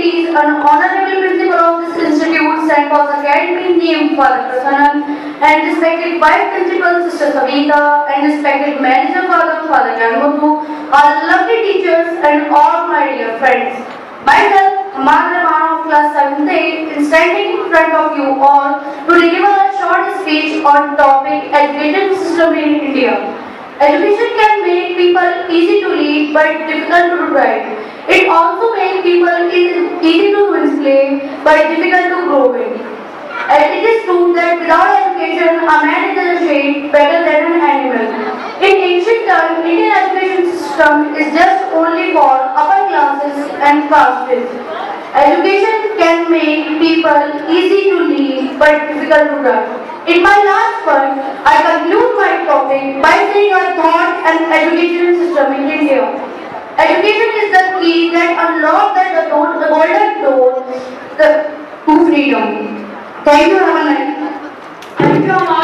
please an honorable principal of this institute, St. Paul's Academy, named Father Prasannan, and respected Vice Principal Sister Sangeeta, and respected Manager Father Janmuthu, our lovely teachers, and all my dear friends. Myself, Mam Misbah of class 7th A, is standing in front of you all to deliver a short speech on topic education system in India. Education can make people easy to lead but difficult to guide. It also makes people easy to enslave but difficult to grow with. And it is true that without education, a man is a shade better than an animal. In ancient times, Indian education system is just only for upper classes and castes. Education can make people easy to lead but difficult to guide. In my last point, I conclude my topic by saying a thought and education system in India. Education is the key that unlocks the golden door to freedom. Thank you, have a nice day. Thank you.